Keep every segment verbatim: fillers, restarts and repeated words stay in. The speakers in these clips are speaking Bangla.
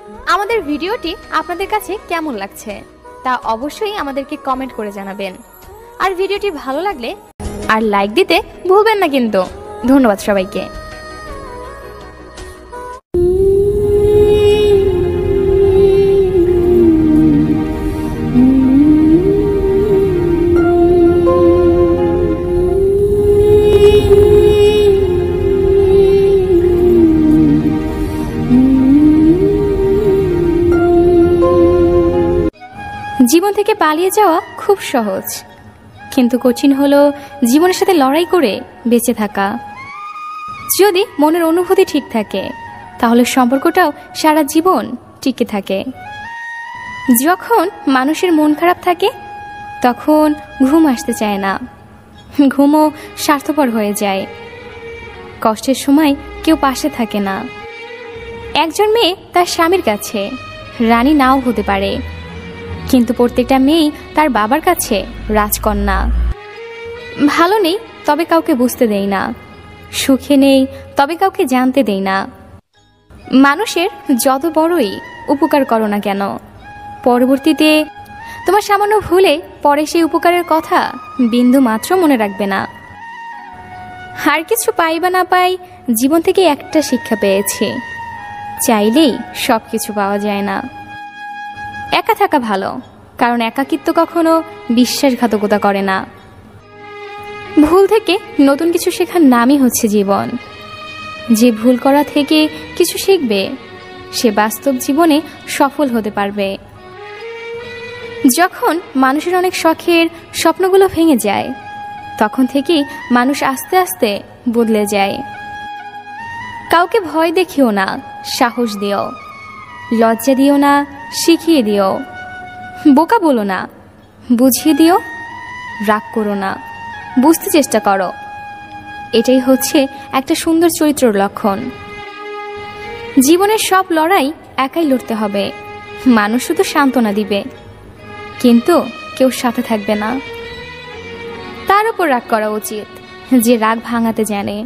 আমাদের ভিডিওটি আপনাদের কাছে কেমন লাগছে তা অবশ্যই আমাদেরকে কমেন্ট করে জানাবেন। আর ভিডিওটি ভালো লাগলে আর লাইক দিতে ভুলবেন না কিন্তু। ধন্যবাদ সবাইকে। জীবন থেকে পালিয়ে যাওয়া খুব সহজ, কিন্তু কঠিন হলো জীবনের সাথে লড়াই করে বেঁচে থাকা। যদি মনের অনুভূতি ঠিক থাকে তাহলে সম্পর্কটাও সারা জীবন টিকে থাকে। যখন মানুষের মন খারাপ থাকে তখন ঘুম আসতে চায় না, ঘুমও স্বার্থপর হয়ে যায়। কষ্টের সময় কেউ পাশে থাকে না। একজন মেয়ে তার স্বামীর কাছে রানী নাও হতে পারে, কিন্তু প্রত্যেকটা মেয়েই তার বাবার কাছে রাজকন্যা। ভালো নেই তবে কাউকে বুঝতে দেই না, সুখে নেই তবে কাউকে জানতে দেই না। মানুষের যত বড়ই উপকার করো না কেন, পরবর্তীতে তোমার সামান্য ভুলে পরে সেই উপকারের কথা বিন্দু মাত্র মনে রাখবে না। আর কিছু পাই বা না পাই, জীবন থেকে একটা শিক্ষা পেয়েছি, চাইলেই সব কিছু পাওয়া যায় না। একা থাকা ভালো, কারণ একাকিত্ব কখনো বিশ্বাসঘাতকতা করে না। ভুল থেকে নতুন কিছু শেখার নামই হচ্ছে জীবন। যে ভুল করা থেকে কিছু শিখবে সে বাস্তব জীবনে সফল হতে পারবে। যখন মানুষের অনেক শখের স্বপ্নগুলো ভেঙে যায় তখন থেকেই মানুষ আস্তে আস্তে বদলে যায়। কাউকে ভয় দেখিও না, সাহস দিও। লজ্জা দিও না, শিখিয়ে দিও। বোকা বলো না, বুঝিয়ে দিও। রাগ করো না, বুঝতে চেষ্টা করো। এটাই হচ্ছে একটা সুন্দর চরিত্রের লক্ষণ। জীবনের সব লড়াই একাই লড়তে হবে। মানুষ শুধু সান্ত্বনা দিবে, কিন্তু কেউ সাথে থাকবে না। তার উপর রাগ করা উচিত যে রাগ ভাঙাতে জানে।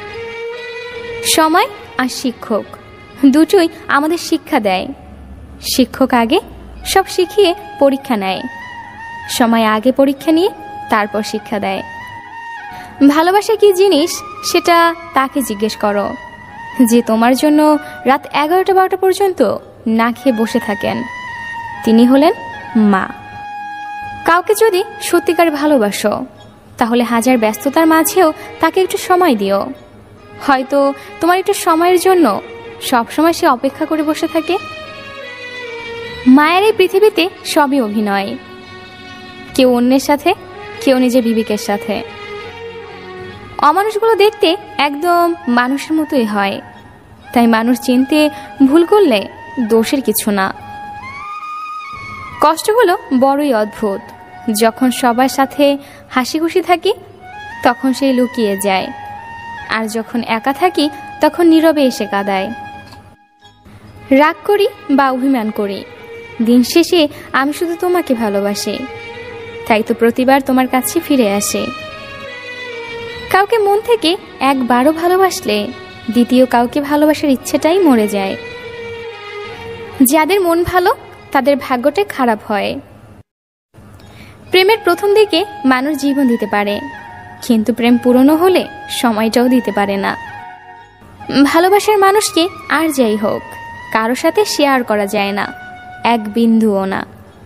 সময় আর শিক্ষক দুটোই আমাদের শিক্ষা দেয়। শিক্ষক আগে সব শিখিয়ে পরীক্ষা নেয়, সময় আগে পরীক্ষা নিয়ে তারপর শিক্ষা দেয়। ভালোবাসা কি জিনিস সেটা তাকে জিজ্ঞেস করো, যে তোমার জন্য রাত এগারোটা বারোটা পর্যন্ত না খেয়ে বসে থাকেন। তিনি হলেন মা। কাউকে যদি সত্যিকার ভালোবাসো তাহলে হাজার ব্যস্ততার মাঝেও তাকে একটু সময় দিও। হয়তো তোমার একটু সময়ের জন্য সবসময় সে অপেক্ষা করে বসে থাকে। মায়ের এই পৃথিবীতে সবই অভিনয়, কেউ অন্যের সাথে, কেউ নিজের বিবেকের সাথে। অমানুষগুলো দেখতে একদম মানুষের মতোই হয়, তাই মানুষ চিনতে ভুল করলে দোষের কিছু না। কষ্টগুলো বড়ই অদ্ভুত। যখন সবার সাথে হাসি খুশি থাকি তখন সেই লুকিয়ে যায়, আর যখন একা থাকি তখন নীরবে এসে কাঁদায়। রাগ করি বা অভিমান করি, দিন শেষে আমি শুধু তোমাকে ভালোবাসি, তাই তো প্রতিবার তোমার কাছে ফিরে আসে। কাউকে মন থেকে একবারও ভালোবাসলে দ্বিতীয় কাউকে ভালোবাসার ইচ্ছেটাই মরে যায়। যাদের মন ভালো তাদের ভাগ্যটা খারাপ হয়। প্রেমের প্রথম দিকে মানুষ জীবন দিতে পারে, কিন্তু প্রেম পুরনো হলে সময়টাও দিতে পারে না। ভালোবাসার মানুষকে আর যাই হোক কারো সাথে শেয়ার করা যায় না, এক বিন্দুও না।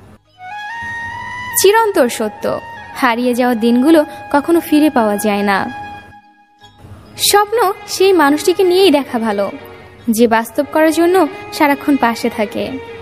চিরন্তর সত্য, হারিয়ে যাওয়া দিনগুলো কখনো ফিরে পাওয়া যায় না। স্বপ্ন সেই মানুষটিকে নিয়েই দেখা ভালো, যে বাস্তব করার জন্য সারাক্ষণ পাশে থাকে।